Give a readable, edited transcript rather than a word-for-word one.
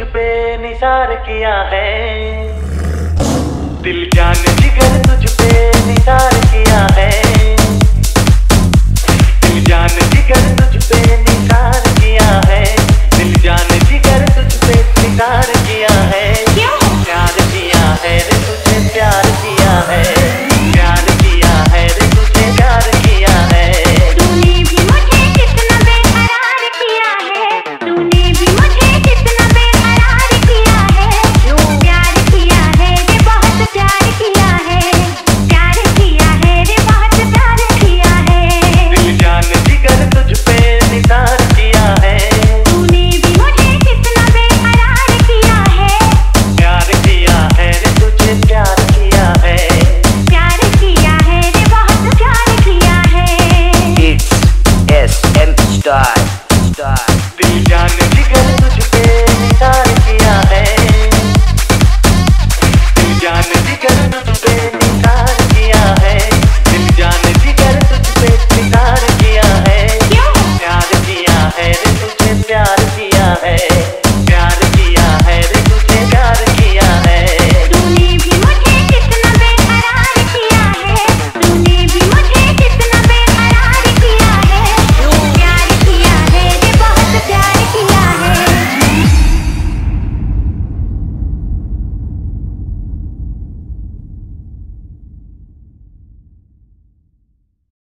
पे निसार किया है, दिल जान जिगर तुझ पे निसार किया है, दिल जान जिगर तुझ पे निसार किया है, दिल जान जिगर तुझ पे निसार किया है, प्यार किया है रे तुझे प्यार किया है।